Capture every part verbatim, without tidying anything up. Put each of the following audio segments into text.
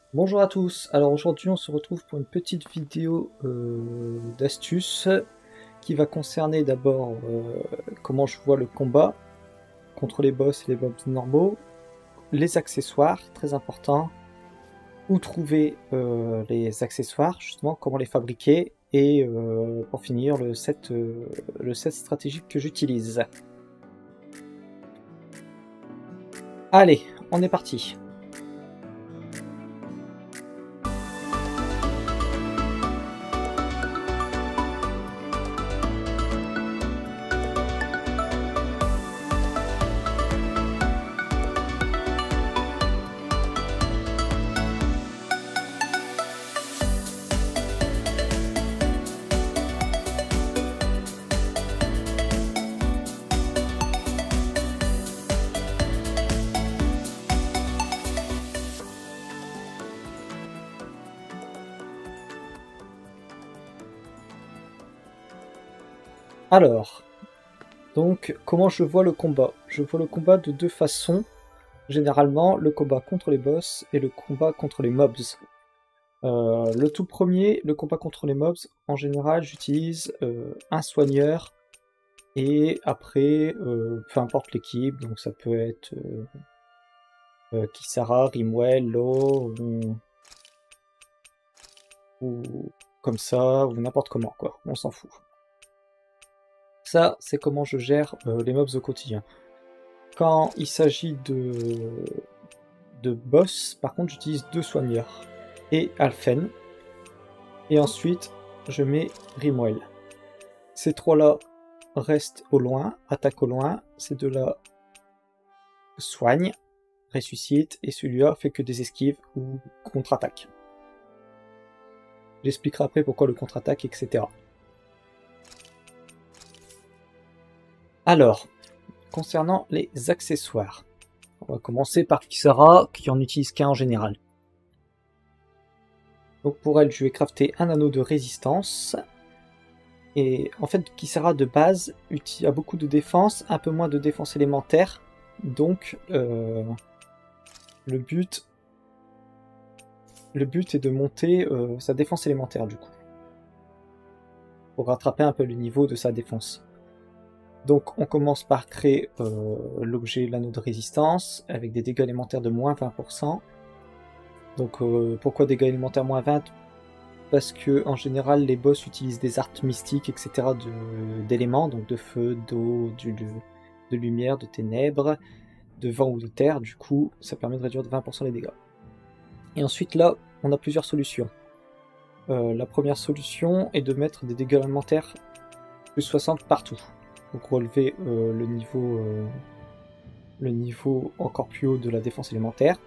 Bonjour à tous, alors aujourd'hui on se retrouve pour une petite vidéo euh, d'astuces qui va concerner d'abord euh, comment je vois le combat contre les boss et les mobs normaux, les accessoires, très important, où trouver euh, les accessoires, justement comment les fabriquer, et euh, pour finir le set, euh, le set stratégique que j'utilise. Allez, on est parti. Alors, donc comment je vois le combat? Je vois le combat de deux façons. Généralement, le combat contre les boss et le combat contre les mobs. Euh, le tout premier, le combat contre les mobs, en général, j'utilise euh, un soigneur et après, euh, peu importe l'équipe, donc ça peut être euh, euh, Kisara, Rimwell, Lo, ou, ou comme ça, ou n'importe comment, quoi, on s'en fout. Ça, c'est comment je gère euh, les mobs au quotidien. Quand il s'agit de, de boss, par contre, j'utilise deux soigneurs et Alphen. Et ensuite, je mets Rimwell. Ces trois-là restent au loin, attaquent au loin. Ces deux-là soignent, ressuscitent, et celui-là fait que des esquives ou contre-attaque. J'expliquerai après pourquoi le contre-attaque, et cetera. Alors, concernant les accessoires, on va commencer par Kisara, qui en utilise qu'un en général. Donc pour elle, je vais crafter un anneau de résistance. Et en fait, Kisara de base a beaucoup de défense, un peu moins de défense élémentaire. Donc euh, le but le but est de monter euh, sa défense élémentaire du coup. Pour rattraper un peu le niveau de sa défense. Donc on commence par créer euh, l'objet l'anneau de résistance avec des dégâts élémentaires de moins vingt pour cent. Donc euh, pourquoi dégâts élémentaires moins vingt? Parce que en général les boss utilisent des arts mystiques, et cetera d'éléments, donc de feu, d'eau, de, de lumière, de ténèbres, de vent ou de terre, du coup ça permet de réduire de vingt pour cent les dégâts. Et ensuite là, on a plusieurs solutions. Euh, la première solution est de mettre des dégâts élémentaires plus soixante partout, donc relever euh, le niveau euh, le niveau encore plus haut de la défense élémentaire.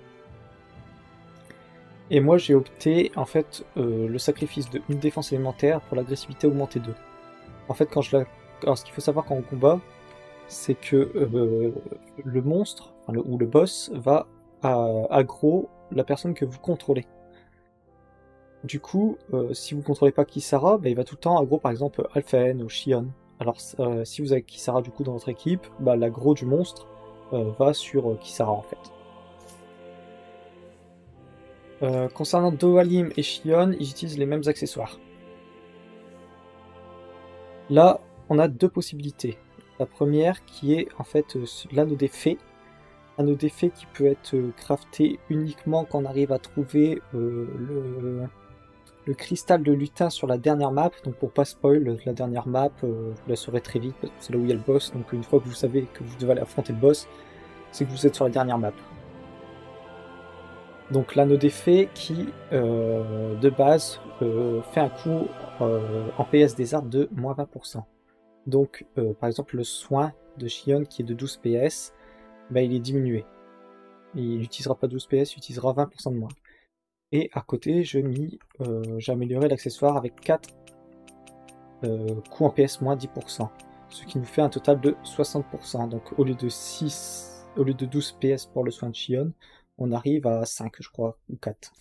Et moi j'ai opté en fait euh, le sacrifice de une défense élémentaire pour l'agressivité augmentée deux. En fait quand je la... Alors ce qu'il faut savoir quand on combat, c'est que euh, le monstre, enfin, le, ou le boss, va à, aggro la personne que vous contrôlez. Du coup, euh, si vous contrôlez pas Kisara, bah, il va tout le temps aggro par exemple Alphen ou Shion. Alors euh, si vous avez Kisara du coup dans votre équipe, bah, l'aggro du monstre euh, va sur euh, Kisara en fait. Euh, concernant Dohalim et Shion, ils utilisent les mêmes accessoires. Là, on a deux possibilités. La première qui est en fait euh, l'anneau des fées. Anneau des fées qui peut être euh, crafté uniquement quand on arrive à trouver euh, le, le cristal de lutin sur la dernière map. Donc pour pas spoil, la dernière map, euh, vous la saurez très vite parce que c'est là où il y a le boss. Donc une fois que vous savez que vous devez aller affronter le boss, c'est que vous êtes sur la dernière map. Donc l'anneau des fées qui, euh, de base, euh, fait un coup euh, en P S des arts de moins vingt pour cent. Donc euh, par exemple le soin de Shion qui est de douze P S, bah, il est diminué. Il n'utilisera pas douze P S, il utilisera vingt pour cent de moins. Et à côté, j'ai mis, euh, j'ai amélioré l'accessoire avec quatre euh, coups en P S moins dix pour cent. Ce qui nous fait un total de soixante pour cent. Donc au lieu de six, au lieu de douze P S pour le soin de Shion, on arrive à cinq, je crois, ou quatre.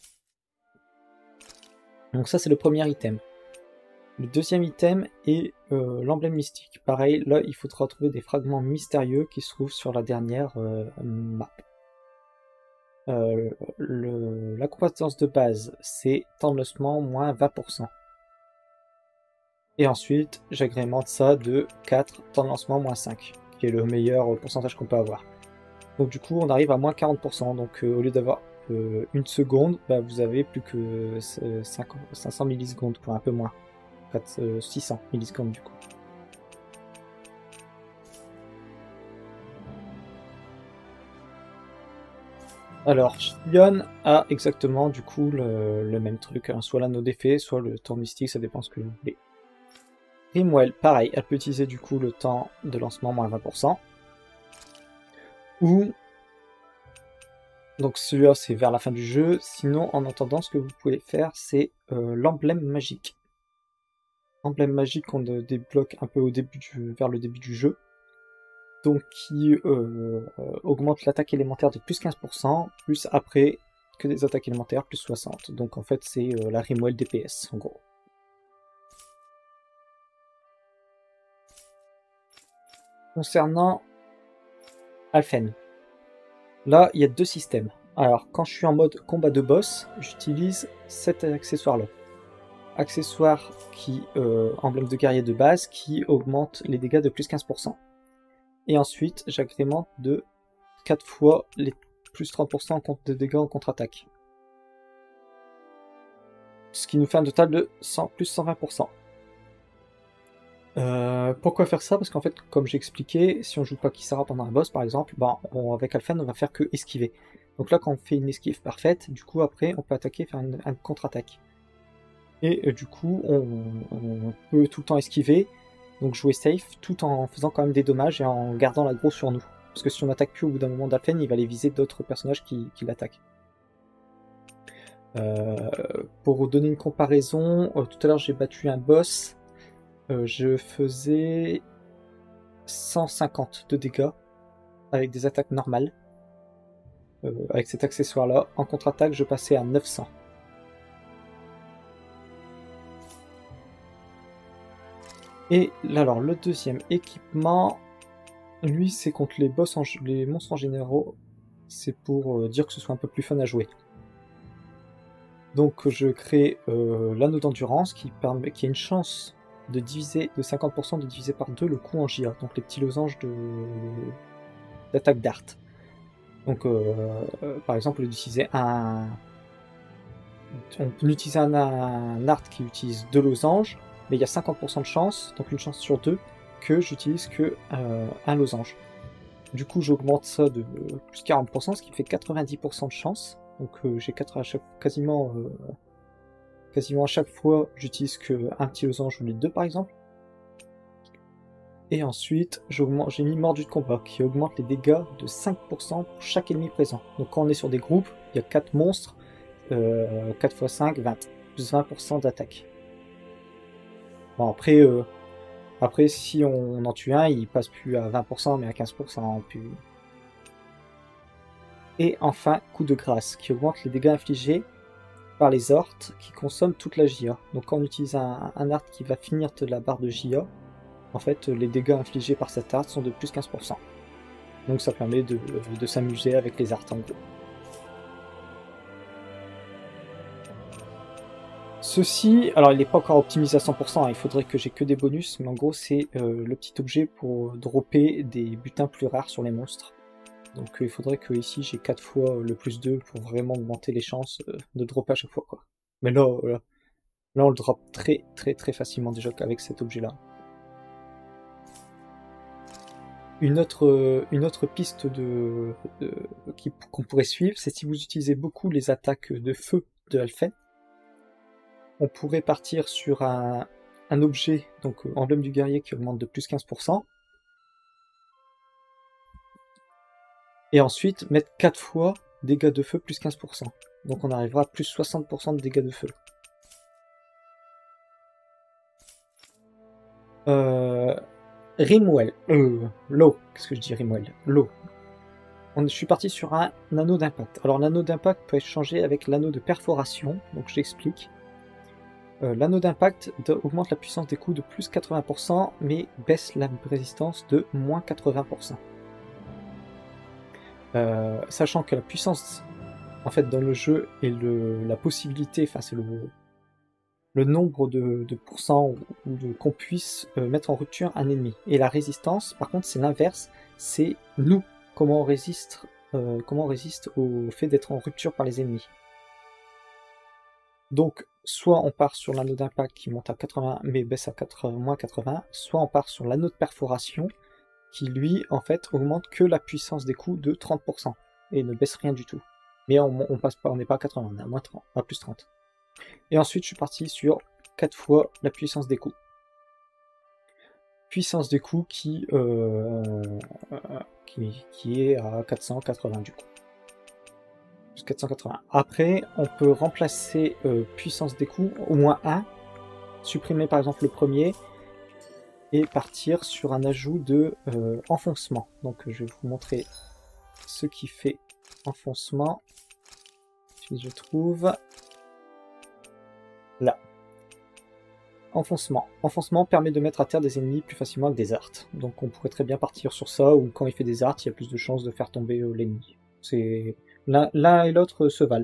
Donc ça, c'est le premier item. Le deuxième item est euh, l'emblème mystique. Pareil, là, il faudra trouver des fragments mystérieux qui se trouvent sur la dernière euh, map. Euh, le, la compétence de base, c'est temps de lancement moins vingt pour cent. Et ensuite, j'agrémente ça de quatre, temps de lancement moins cinq, qui est le meilleur pourcentage qu'on peut avoir. Donc du coup, on arrive à moins quarante pour cent. Donc euh, au lieu d'avoir euh, une seconde, bah, vous avez plus que cinq cents millisecondes, quoi, un peu moins. quatre, euh, six cents millisecondes du coup. Alors, Sion a exactement du coup le, le même truc, hein, soit l'anneau d'effet, soit le temps mystique, ça dépend ce que vous voulez. Rimwell, pareil, elle peut utiliser du coup le temps de lancement moins vingt pour cent. Ou, donc celui-là c'est vers la fin du jeu, sinon en attendant ce que vous pouvez faire c'est euh, l'emblème magique. Emblème magique qu'on débloque un peu au début du, vers le début du jeu. Donc qui euh, euh, augmente l'attaque élémentaire de plus quinze pour cent, plus après que des attaques élémentaires, plus soixante. Donc en fait c'est euh, la Rimwell D P S en gros. Concernant Alphen, là il y a deux systèmes. Alors quand je suis en mode combat de boss, j'utilise cet accessoire là. Accessoire qui, euh, emblème de guerrier de base, qui augmente les dégâts de plus quinze pour cent. Et ensuite j'agrémente de quatre fois les plus trente pour cent de dégâts en contre-attaque. Ce qui nous fait un total de cent, plus cent vingt pour cent. Euh, pourquoi faire ça? Parce qu'en fait, comme j'ai expliqué, si on joue pas Kisara pendant un boss par exemple, ben, on, avec Alphen on va faire que esquiver. Donc là quand on fait une esquive parfaite, du coup après on peut attaquer, faire une, une contre-attaque. Et euh, du coup on, on peut tout le temps esquiver, donc jouer safe, tout en faisant quand même des dommages et en gardant l'aggro sur nous. Parce que si on attaque plus au bout d'un moment d'Alphen, il va aller viser d'autres personnages qui, qui l'attaquent. Euh, pour vous donner une comparaison, euh, tout à l'heure j'ai battu un boss, euh, je faisais cent cinquante de dégâts avec des attaques normales. Euh, avec cet accessoire là, en contre-attaque je passais à neuf cents. Et là, alors le deuxième équipement, lui c'est contre les boss, en, les monstres en généraux, c'est pour euh, dire que ce soit un peu plus fun à jouer. Donc je crée euh, l'anneau d'endurance qui permet, qui a une chance de diviser de cinquante pour cent de diviser par deux le coût en J A, donc les petits losanges de d'attaque d'art. Donc euh, euh, par exemple d'utiliser un on peut utiliser un, un art qui utilise deux losanges, mais il y a cinquante pour cent de chance, donc une chance sur deux, que j'utilise que euh, un losange. Du coup j'augmente ça de euh, plus quarante pour cent, ce qui fait quatre-vingt-dix pour cent de chance. Donc euh, j'ai quasiment, euh, quasiment à chaque fois j'utilise que un petit losange ou les deux par exemple. Et ensuite j'ai mis mordu de combat qui augmente les dégâts de cinq pour cent pour chaque ennemi présent. Donc quand on est sur des groupes, il y a quatre monstres, euh, quatre fois cinq, vingt, plus vingt pour cent d'attaque. Bon après, euh, après si on en tue un, il passe plus à vingt pour cent mais à quinze pour cent. Plus... Et enfin, coup de grâce, qui augmente les dégâts infligés par les orques qui consomment toute la J A. Donc quand on utilise un, un art qui va finir de la barre de J A, en fait les dégâts infligés par cet art sont de plus quinze pour cent. Donc ça permet de, de s'amuser avec les arts en gros. Ceci, alors il n'est pas encore optimisé à cent pour cent, hein, il faudrait que j'ai que des bonus, mais en gros c'est euh, le petit objet pour dropper des butins plus rares sur les monstres. Donc euh, il faudrait que ici j'ai quatre fois le plus deux pour vraiment augmenter les chances euh, de dropper à chaque fois quoi. Mais là, euh, là on le drop très très très facilement déjà avec cet objet là. Une autre, euh, une autre piste de, de, qu'on pourrait suivre, c'est si vous utilisez beaucoup les attaques de feu de Alphen, on pourrait partir sur un, un objet, donc euh, emblème du guerrier qui augmente de plus quinze pour cent. Et ensuite mettre quatre fois dégâts de feu plus quinze pour cent. Donc on arrivera à plus soixante pour cent de dégâts de feu. Euh, Rimwell. Euh, Low. Qu'est-ce que je dis Rimwell? Low. On, je suis parti sur un anneau d'impact. Alors l'anneau d'impact peut être changé avec l'anneau de perforation. Donc j'explique. Euh, l'anneau d'impact augmente la puissance des coups de plus quatre-vingts pour cent, mais baisse la résistance de moins quatre-vingts pour cent. Euh, sachant que la puissance en fait dans le jeu est le, la possibilité, enfin c'est le, le nombre de, de pourcents ou de qu'on puisse euh, mettre en rupture un ennemi. Et la résistance, par contre, c'est l'inverse, c'est nous, comment on résiste, euh, comment on résiste au fait d'être en rupture par les ennemis. Donc, soit on part sur l'anneau d'impact qui monte à quatre-vingts mais baisse à quatre-vingts, moins quatre-vingts, soit on part sur l'anneau de perforation qui lui, en fait, augmente que la puissance des coups de trente pour cent et ne baisse rien du tout. Mais on, on passe pas, on n'est pas à quatre-vingts, on est à moins trente, à plus trente. Et ensuite, je suis parti sur quatre fois la puissance des coups. Puissance des coups qui, euh, qui, qui est à quatre cent quatre-vingts du coup. Plus quatre cent quatre-vingts. Après, on peut remplacer euh, puissance des coups, au moins un, supprimer par exemple le premier, et partir sur un ajout de euh, enfoncement. Donc je vais vous montrer ce qui fait enfoncement. Si je trouve... Là. Enfoncement. Enfoncement permet de mettre à terre des ennemis plus facilement avec des arts. Donc on pourrait très bien partir sur ça, ou quand il fait des arts, il y a plus de chances de faire tomber euh, l'ennemi. C'est l'un et l'autre se valent.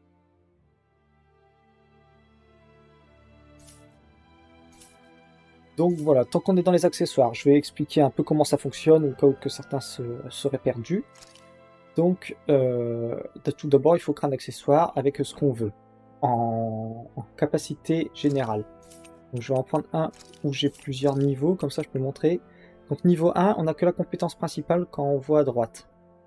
Donc voilà, tant qu'on est dans les accessoires, je vais expliquer un peu comment ça fonctionne, au cas où que certains se, seraient perdus. Donc, euh, tout d'abord, il faut créer un accessoire avec ce qu'on veut, en, en capacité générale. Donc je vais en prendre un où j'ai plusieurs niveaux, comme ça je peux montrer. Donc niveau un, on n'a que la compétence principale quand on voit à droite.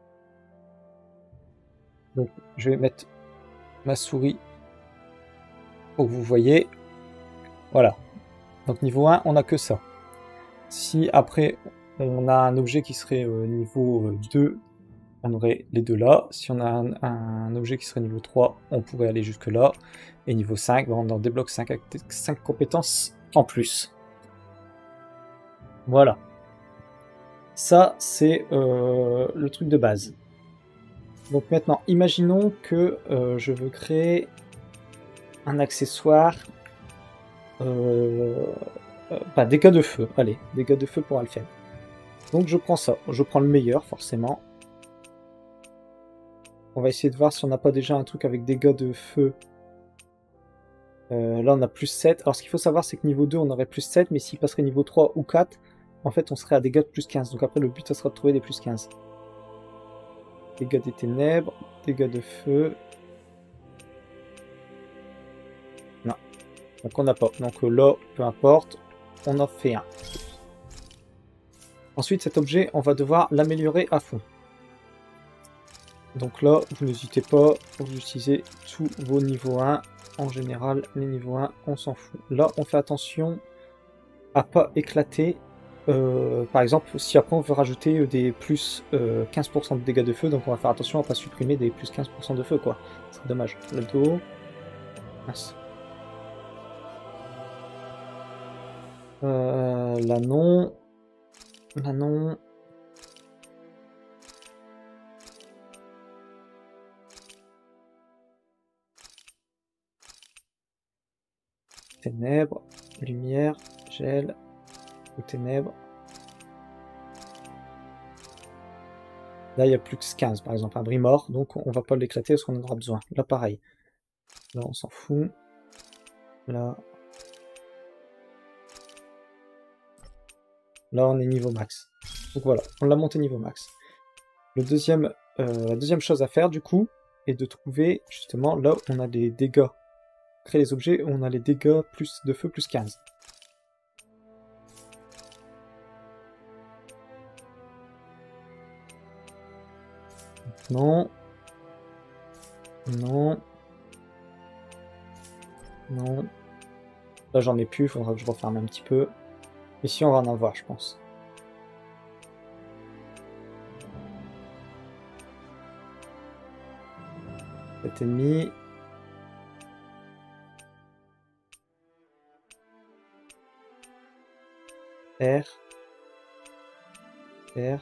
Donc je vais mettre ma souris pour que vous voyez. Voilà. Donc niveau un, on n'a que ça. Si après on a un objet qui serait euh, niveau deux, on aurait les deux là. Si on a un, un objet qui serait niveau trois, on pourrait aller jusque là. Et niveau cinq, on en débloque cinq, cinq compétences en plus. Voilà. Ça, c'est euh, le truc de base. Donc maintenant, imaginons que euh, je veux créer un accessoire... Euh, euh, bah, dégâts de feu. Allez, dégâts de feu pour Alphen. Donc je prends ça. Je prends le meilleur, forcément. On va essayer de voir si on n'a pas déjà un truc avec dégâts de feu. Euh, là, on a plus sept. Alors, ce qu'il faut savoir, c'est que niveau deux, on aurait plus sept. Mais s'il passerait niveau trois ou quatre, en fait, on serait à dégâts de plus quinze. Donc après, le but, ça sera de trouver des plus quinze. Dégâts des ténèbres. Dégâts de feu. Non. Donc on n'a pas. Donc là, peu importe. On en fait un. Ensuite, cet objet, on va devoir l'améliorer à fond. Donc là, vous n'hésitez pas, vous utilisez tous vos niveaux un. En général, les niveaux un, on s'en fout. Là, on fait attention à pas éclater. Euh, par exemple, si après on veut rajouter des plus euh, quinze pour cent de dégâts de feu, donc on va faire attention à pas supprimer des plus quinze pour cent de feu, quoi. C'est dommage. Le dos. Mince. Euh, là non. Là non. Ténèbres, lumière, gel, ou ténèbres. Là, il y a plus que quinze, par exemple, un bris mort, donc on va pas l'éclater parce qu'on en aura besoin. Là, pareil. Là, on s'en fout. Là. Là, on est niveau max. Donc voilà, on l'a monté niveau max. Le deuxième, euh, la deuxième chose à faire, du coup, est de trouver, justement, là où on a les dégâts. Créer les objets où on a les dégâts plus de feu plus quinze. Non. Non. Non. Là, j'en ai plus, il faudra que je referme un petit peu. Ici, on va en avoir, je pense. Cet ennemi. R. R.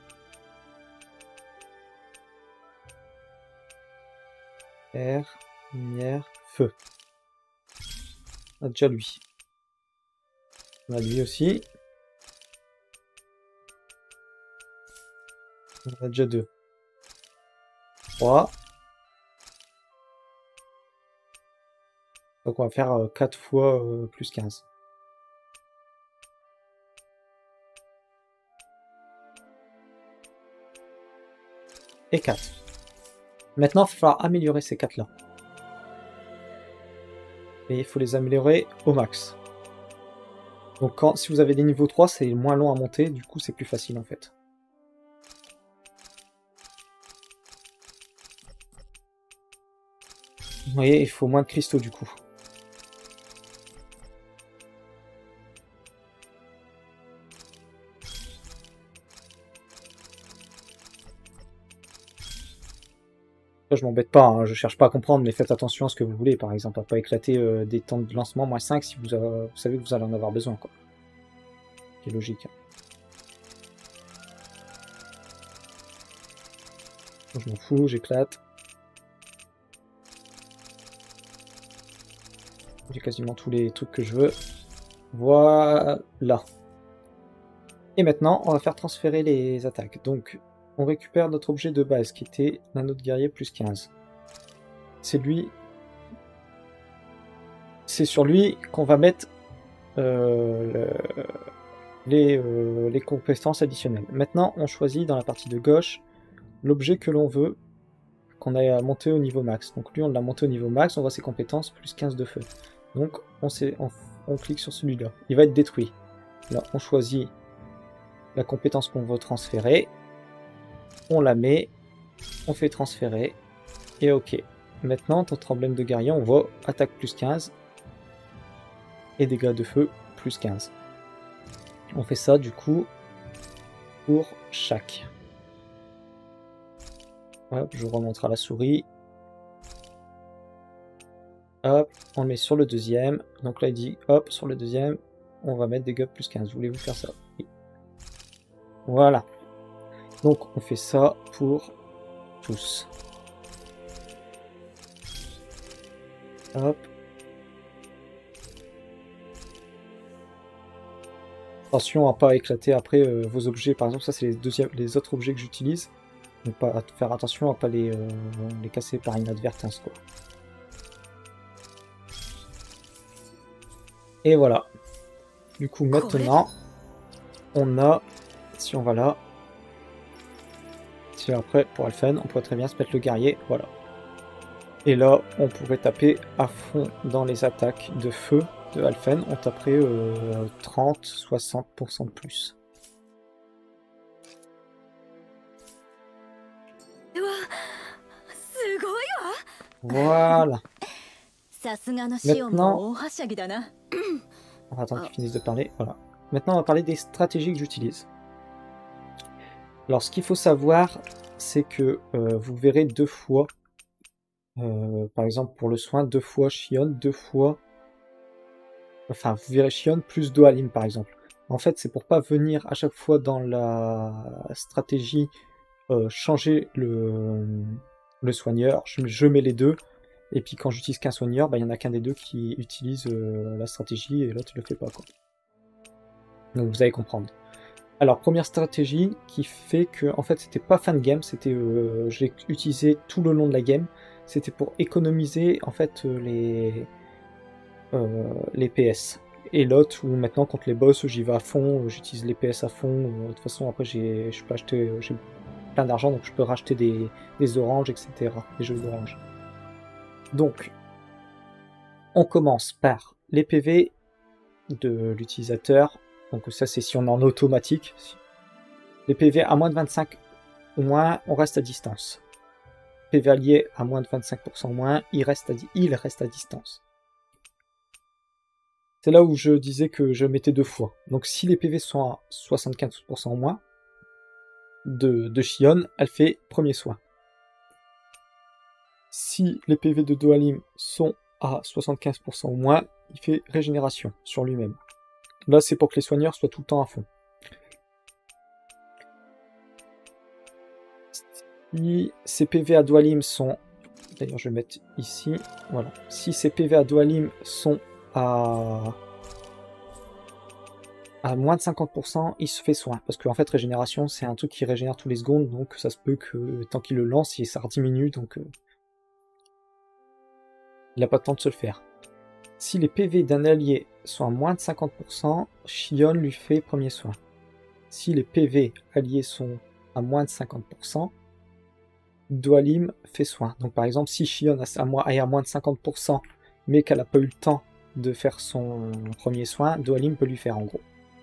R. Lumière. Feu. On a déjà lui. On a lui aussi. On a déjà deux. trois. Donc on va faire euh, quatre fois euh, plus quinze. Et quatre. Maintenant, il va falloir améliorer ces quatre là. Et il faut les améliorer au max. Donc quand, si vous avez des niveaux trois, c'est moins long à monter, du coup c'est plus facile en fait. Vous voyez, il faut moins de cristaux du coup. Là, je m'embête pas, hein, je cherche pas à comprendre, mais faites attention à ce que vous voulez, par exemple, à pas éclater euh, des temps de lancement moins cinq si vous, avez, vous savez que vous allez en avoir besoin, quoi. C'est logique. Je m'en fous, j'éclate. J'ai quasiment tous les trucs que je veux. Voilà. Et maintenant, on va faire transférer les attaques. Donc, on récupère notre objet de base qui était l'anneau de guerrier plus quinze. C'est lui. C'est sur lui qu'on va mettre euh, le... les, euh, les compétences additionnelles. Maintenant, on choisit dans la partie de gauche l'objet que l'on veut, qu'on a monté au niveau max. Donc lui, on l'a monté au niveau max, on voit ses compétences, plus quinze de feu. Donc on, on, on clique sur celui-là. Il va être détruit. Là, on choisit la compétence qu'on veut transférer. On la met. On fait transférer. Et ok. Maintenant, notre emblème de guerrier, on voit attaque plus quinze. Et dégâts de feu plus quinze. On fait ça du coup pour chaque. Hop, je vous remontre à la souris. Hop, on le met sur le deuxième. Donc là, il dit, hop, sur le deuxième, on va mettre dégâts plus quinze. Voulez-vous faire ça? Oui. Voilà. Donc, on fait ça pour tous. Hop. Attention à pas éclater après euh, vos objets. Par exemple, ça, c'est les, deuxièmes, les autres objets que j'utilise. Donc, pas, faire attention à pas les, euh, les casser par inadvertance, quoi. Et voilà. Du coup, maintenant, on a, si on va là, si après, pour Alphen, on pourrait très bien se mettre le guerrier, voilà. Et là, on pourrait taper à fond dans les attaques de feu de Alphen, on taperait euh, trente à soixante pour cent de plus. Voilà. Maintenant, on va attendre qu'ils finissent de parler. Voilà. Maintenant, on va parler des stratégies que j'utilise. Alors, ce qu'il faut savoir, c'est que euh, vous verrez deux fois, euh, par exemple pour le soin, deux fois Shion, deux fois... Enfin, vous verrez Shion plus Dohalim, par exemple. En fait, c'est pour pas venir à chaque fois dans la stratégie euh, changer le, le soigneur. Je, je mets les deux. Et puis quand j'utilise qu'un soigneur, bah, il n'y en a qu'un des deux qui utilise euh, la stratégie et l'autre ne le fait pas, quoi. Donc vous allez comprendre. Alors première stratégie qui fait que en fait c'était pas fin de game, c'était euh, je l'ai utilisé tout le long de la game. C'était pour économiser en fait les euh, les P S. Et l'autre où maintenant contre les boss j'y vais à fond, j'utilise les P S à fond. De toute façon après j'ai je peux acheter j'ai plein d'argent donc je peux racheter des, des oranges et cetera. Des jeux d'oranges. Donc, on commence par les P V de l'utilisateur. Donc ça, c'est si on est en automatique. Les P V à moins de vingt-cinq ou moins, on reste à distance. P V allié à moins de vingt-cinq pour cent moins, il reste à, il reste à distance. C'est là où je disais que je mettais deux fois. Donc si les P V sont à soixante-quinze pour cent moins de, de Shion, elle fait premier soin. Si les P V de Dohalim sont à soixante-quinze pour cent ou moins, il fait régénération sur lui-même. Là, c'est pour que les soigneurs soient tout le temps à fond. Si ces P V à Dohalim sont... D'ailleurs, je vais mettre ici. Voilà. Si ces P V à Dohalim sont à... à moins de cinquante pour cent, il se fait soin. Parce qu'en fait, régénération, c'est un truc qui régénère tous les secondes. Donc, ça se peut que tant qu'il le lance, ça rediminue. Donc... Euh... il n'a pas le temps de se le faire. Si les P V d'un allié sont à moins de cinquante pour cent, Shion lui fait premier soin. Si les P V alliés sont à moins de cinquante pour cent, Dwalin fait soin. Donc par exemple, si Shion est à moins de cinquante pour cent, mais qu'elle n'a pas eu le temps de faire son premier soin, Dwalin peut lui faire en gros.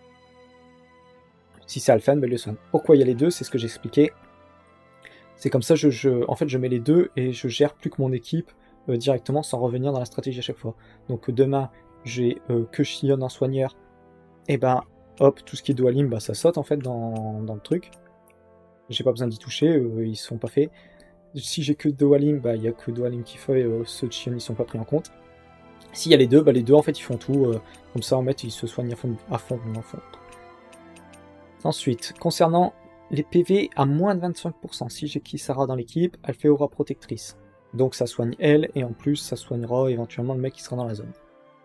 Si c'est Alphen, ben, le soin. Pourquoi il y a les deux, c'est ce que j'expliquais. C'est comme ça, je, je, en fait, je mets les deux et je gère plus que mon équipe euh, directement sans revenir dans la stratégie à chaque fois. Donc demain, j'ai euh, que Shion en soigneur, et ben hop, tout ce qui est Dwalin, bah, ça saute en fait dans, dans le truc. J'ai pas besoin d'y toucher, euh, ils sont pas faits. Si j'ai que Dwalin, bah il y a que Dwalin qui fait, euh, ceux de Shion ils sont pas pris en compte. S'il y a les deux, bah les deux en fait ils font tout, euh, comme ça en fait ils se soignent à fond, à fond, à fond. Ensuite, concernant les P V à moins de vingt-cinq pour cent, si j'ai Kisara dans l'équipe, elle fait aura protectrice. Donc ça soigne elle, et en plus ça soignera éventuellement le mec qui sera dans la zone.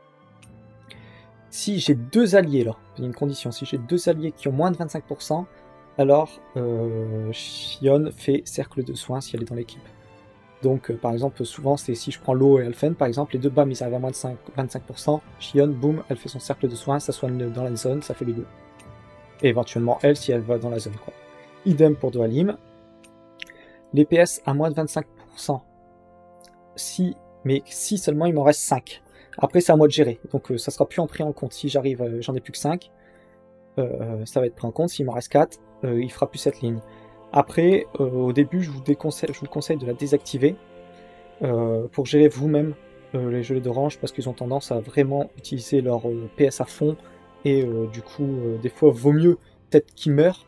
Si j'ai deux alliés là, il y a une condition, si j'ai deux alliés qui ont moins de vingt-cinq pour cent, alors euh, Shion fait cercle de soins si elle est dans l'équipe. Donc euh, par exemple, souvent c'est si je prends Lo et Alphen par exemple, les deux bam ils arrivent à moins de vingt-cinq pour cent, Shion, boum, elle fait son cercle de soins, ça soigne dans la zone, ça fait les deux. Et éventuellement elle si elle va dans la zone quoi. Idem pour Dwalin. Les P S à moins de vingt-cinq pour cent. Si, mais si seulement il m'en reste cinq. Après c'est à moi de gérer, donc euh, ça sera plus en pris en compte. Si j'arrive, euh, j'en ai plus que cinq, euh, ça va être pris en compte. S'il m'en reste quatre, euh, il fera plus cette ligne. Après, euh, au début, je vous, déconseille, je vous conseille de la désactiver euh, pour gérer vous-même euh, les gelées d'orange parce qu'ils ont tendance à vraiment utiliser leur euh, P S à fond et euh, du coup, euh, des fois, vaut mieux peut-être qu'ils meurent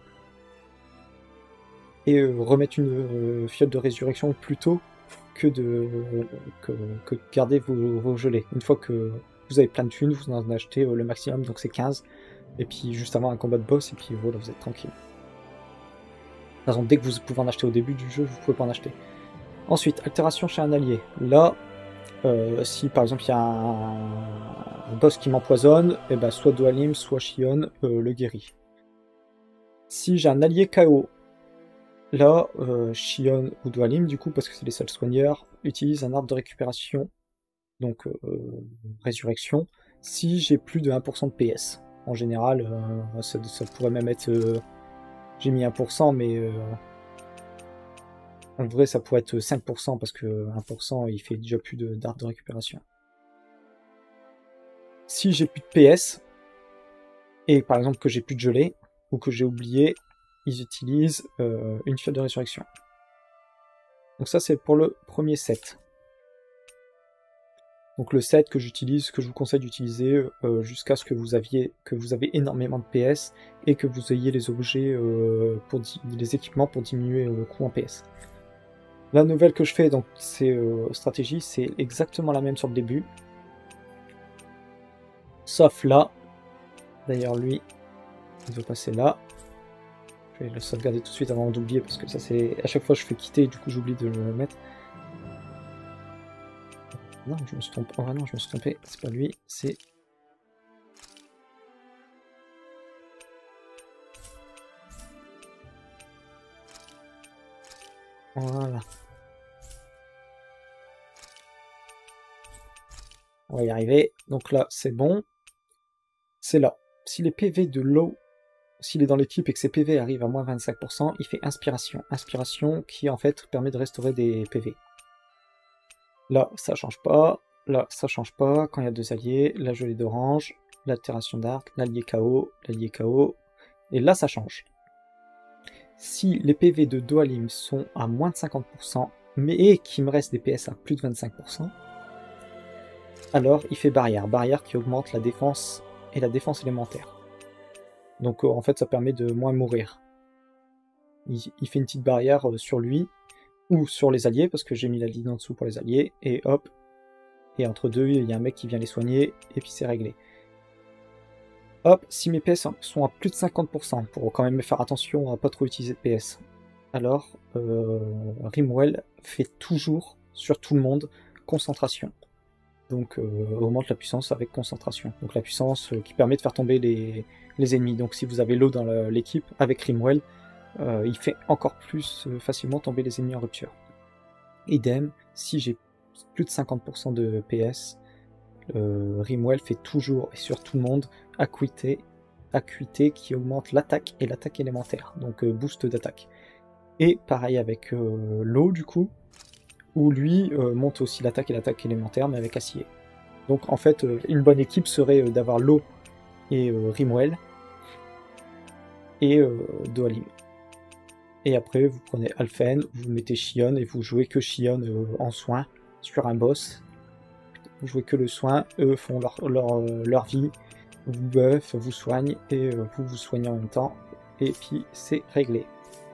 et euh, remettre une euh, fiotte de résurrection plus tôt que de, que, que de garder vos, vos gelées. Une fois que vous avez plein de thunes, vous en achetez euh, le maximum, donc c'est quinze, et puis juste avant un combat de boss, et puis voilà, vous êtes tranquille. De toute façon, dès que vous pouvez en acheter au début du jeu, vous pouvez pas en acheter. Ensuite, altération chez un allié. Là, euh, si par exemple il y a un, un boss qui m'empoisonne, et ben soit Dwalin, soit Shion euh, le guérit. Si j'ai un allié K O, là, euh, Shion ou Dwalin, du coup, parce que c'est les seuls soigneurs, utilisent un arbre de récupération, donc euh, résurrection, si j'ai plus de un pour cent de P S. En général, euh, ça, ça pourrait même être... Euh, j'ai mis un pour cent, mais... Euh, en vrai, ça pourrait être cinq pour cent, parce que un pour cent, il fait déjà plus d'arbre de, de récupération. Si j'ai plus de P S, et par exemple que j'ai plus de gelée, ou que j'ai oublié, ils utilisent euh, une fiotte de résurrection. Donc ça, c'est pour le premier set. Donc le set que j'utilise, que je vous conseille d'utiliser euh, jusqu'à ce que vous aviez, que vous avez énormément de P S et que vous ayez les objets, euh, pour les équipements pour diminuer le coût en P S. La nouvelle que je fais, donc c'est euh, stratégie, c'est exactement la même sur le début. Sauf là. D'ailleurs lui, il veut passer là. Je vais le sauvegarder tout de suite avant d'oublier parce que ça c'est... À chaque fois je fais quitter et du coup j'oublie de le mettre. Non, je me suis trompé. Oh non, je me suis trompé. C'est pas lui, c'est... Voilà. On va y arriver. Donc là, c'est bon. C'est là. Si les P V de l'eau, s'il est dans l'équipe et que ses P V arrivent à moins vingt-cinq pour cent, il fait inspiration. Inspiration qui en fait permet de restaurer des P V. Là, ça change pas. Là, ça change pas. Quand il y a deux alliés, la gelée d'orange, l'altération d'arc, l'allié K O, l'allié K O. Et là, ça change. Si les P V de Dwalin sont à moins de cinquante pour cent, mais et qu'il me reste des P S à plus de vingt-cinq pour cent, alors il fait barrière. Barrière qui augmente la défense et la défense élémentaire. Donc euh, en fait, ça permet de moins mourir. Il, il fait une petite barrière euh, sur lui, ou sur les alliés, parce que j'ai mis la ligne en dessous pour les alliés, et hop, et entre deux, il y a un mec qui vient les soigner, et puis c'est réglé. Hop, si mes P S sont à plus de cinquante pour cent, pour quand même faire attention à pas trop utiliser de P S, alors euh, Rimwell fait toujours, sur tout le monde, concentration. Donc euh, augmente la puissance avec concentration. Donc la puissance euh, qui permet de faire tomber les, les ennemis. Donc si vous avez l'eau dans l'équipe, avec Rimwell, euh, il fait encore plus euh, facilement tomber les ennemis en rupture. Idem, si j'ai plus de cinquante pour cent de P S, euh, Rimwell fait toujours et sur tout le monde acuité, acuité qui augmente l'attaque et l'attaque élémentaire, donc euh, boost d'attaque. Et pareil avec euh, l'eau du coup, où lui euh, monte aussi l'attaque et l'attaque élémentaire, mais avec acier. Donc en fait, euh, une bonne équipe serait euh, d'avoir l'eau et euh, Rimwell, et euh, Dohalim. Et après, vous prenez Alphen, vous mettez Shion, et vous jouez que Shion euh, en soin sur un boss. Vous jouez que le soin, eux font leur, leur, euh, leur vie, vous buff, vous soignent, et euh, vous vous soignez en même temps, et puis c'est réglé.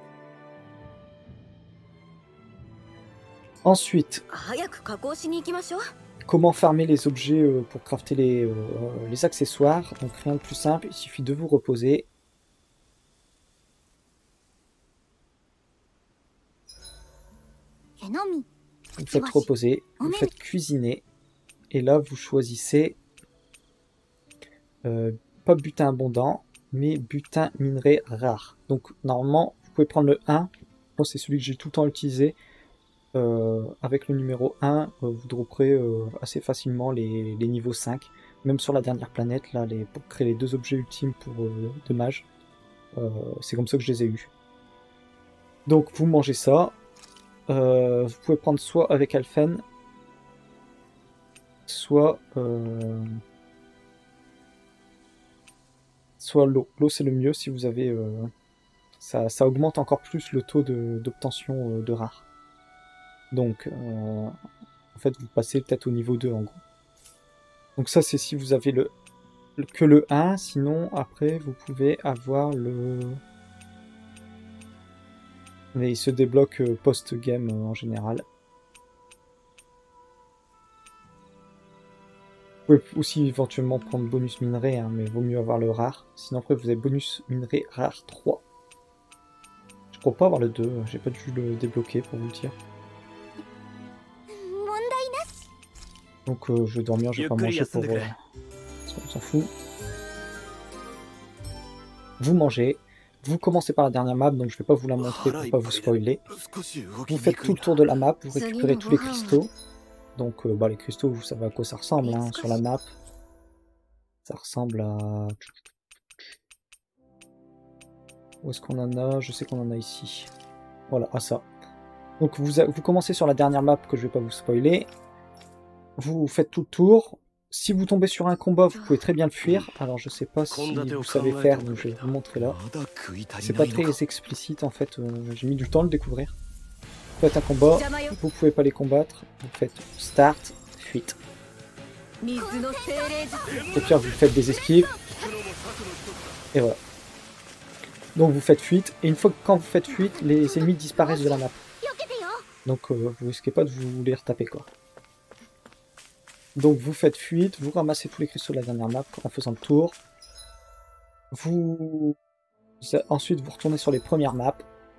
Ensuite, comment farmer les objets euh, pour crafter les, euh, les accessoires. Donc rien de plus simple, il suffit de vous reposer. Vous faites reposer, vous faites cuisiner, et là vous choisissez euh, pas butin abondant, mais butin minerai rare. Donc normalement, vous pouvez prendre le un, moi c'est celui que j'ai tout le temps utilisé. Euh, avec le numéro un, euh, vous dropperez euh, assez facilement les, les niveaux cinq, même sur la dernière planète, là, les, pour créer les deux objets ultimes pour euh, de mage. Euh, c'est comme ça que je les ai eus. Donc vous mangez ça. Euh, vous pouvez prendre soit avec Alphen, soit euh, soit l'eau. L'eau c'est le mieux si vous avez euh, ça, ça augmente encore plus le taux d'obtention de, de rares. Donc euh, en fait vous passez peut-être au niveau deux en gros. Donc ça c'est si vous avez le, le que le un, sinon après vous pouvez avoir le mais il se débloque post-game en général. Vous pouvez aussi éventuellement prendre bonus minerai, hein, mais vaut mieux avoir le rare. Sinon après vous avez bonus minerai rare trois. Je crois pas avoir le deux, j'ai pas dû le débloquer pour vous le dire. Donc euh, je vais dormir, je vais pas manger pour... Euh... On s'en fout. Vous mangez. Vous commencez par la dernière map, donc je vais pas vous la montrer pour pas vous spoiler. Vous faites tout le tour de la map, vous récupérez tous les cristaux. Donc euh, bah, les cristaux, vous savez à quoi ça ressemble hein, sur la map. Ça ressemble à... Où est-ce qu'on en a? Je sais qu'on en a ici. Voilà, à ça. Donc vous, vous commencez sur la dernière map que je vais pas vous spoiler. Vous faites tout le tour. Si vous tombez sur un combat, vous pouvez très bien le fuir. Alors je sais pas si vous savez faire, donc je vais vous montrer là. C'est pas très explicite en fait, euh, j'ai mis du temps à le découvrir. Vous faites un combat, vous pouvez pas les combattre, vous faites start, fuite. Au pire vous faites des esquives. Et voilà. Donc vous faites fuite, et une fois que quand vous faites fuite, les ennemis disparaissent de la map. Donc euh, vous risquez pas de vous les retaper quoi. Donc vous faites fuite, vous ramassez tous les cristaux de la dernière map en faisant le tour. Vous... Ensuite vous retournez sur les premières maps.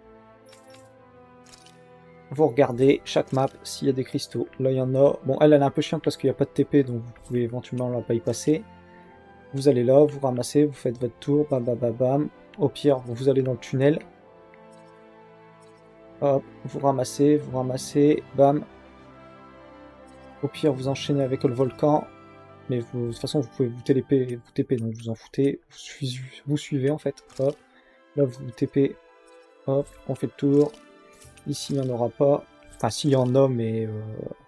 Vous regardez chaque map s'il y a des cristaux. Là il y en a. Bon elle elle est un peu chiante parce qu'il n'y a pas de T P donc vous pouvez éventuellement là pas y passer. Vous allez là, vous ramassez, vous faites votre tour, bam bam bam bam. Au pire vous allez dans le tunnel. Hop, vous ramassez, vous ramassez, bam. Au pire, vous enchaînez avec le volcan, mais vous, de toute façon, vous pouvez vous T P, vous T P, donc vous en foutez. Vous suivez, vous suivez en fait. Hop, là vous T P. Hop, on fait le tour. Ici, il n'y en aura pas. Enfin, s'il y en a, mais euh,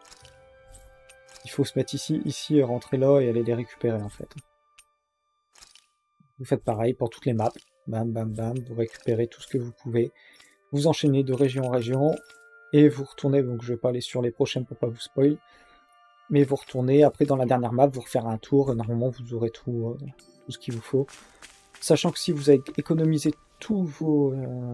il faut se mettre ici, ici, rentrer là et aller les récupérer en fait. Vous faites pareil pour toutes les maps. Bam, bam, bam. Vous récupérez tout ce que vous pouvez. Vous enchaînez de région en région et vous retournez. Donc, je vais pas aller sur les prochaines pour pas vous spoil. Mais vous retournez, après dans la dernière map, vous refaire un tour, et normalement vous aurez tout, euh, tout ce qu'il vous faut. Sachant que si vous avez économisé tous vos, euh,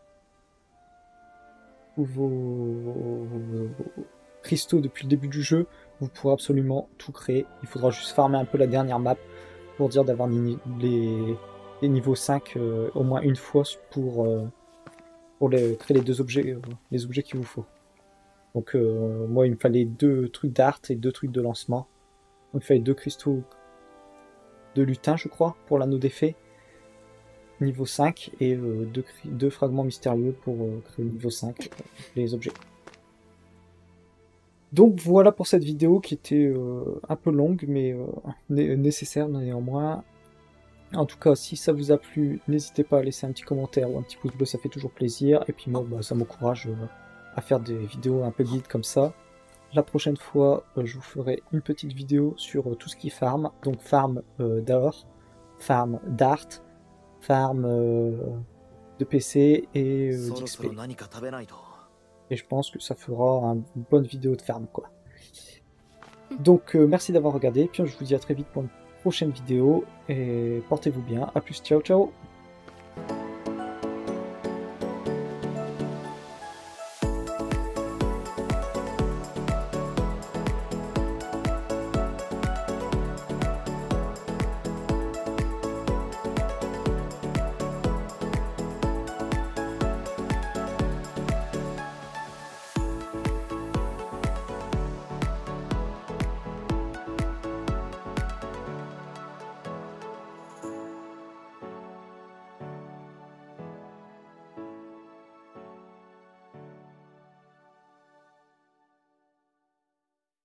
tous vos, vos, vos cristaux depuis le début du jeu, vous pourrez absolument tout créer. Il faudra juste farmer un peu la dernière map pour dire d'avoir les, les, les niveaux cinq euh, au moins une fois pour, euh, pour les, créer les deux objets, euh, les objets qu'il vous faut. Donc euh, moi il me fallait deux trucs d'art et deux trucs de lancement. Donc il fallait deux cristaux de lutin je crois pour l'anneau d'effet niveau cinq et euh, deux, deux fragments mystérieux pour euh, créer le niveau cinq, euh, les objets. Donc voilà pour cette vidéo qui était euh, un peu longue, mais euh, né nécessaire néanmoins. En tout cas, si ça vous a plu, n'hésitez pas à laisser un petit commentaire ou un petit pouce bleu, ça fait toujours plaisir. Et puis moi, bah, ça m'encourage euh, à faire des vidéos un peu guides comme ça. La prochaine fois, euh, je vous ferai une petite vidéo sur euh, tout ce qui farm. Donc farm euh, d'or, farm d'art, farm euh, de P C et euh, d'X P. Et je pense que ça fera une bonne vidéo de farm, quoi. Donc euh, merci d'avoir regardé, puis je vous dis à très vite pour une prochaine vidéo, et portez-vous bien, à plus, ciao ciao.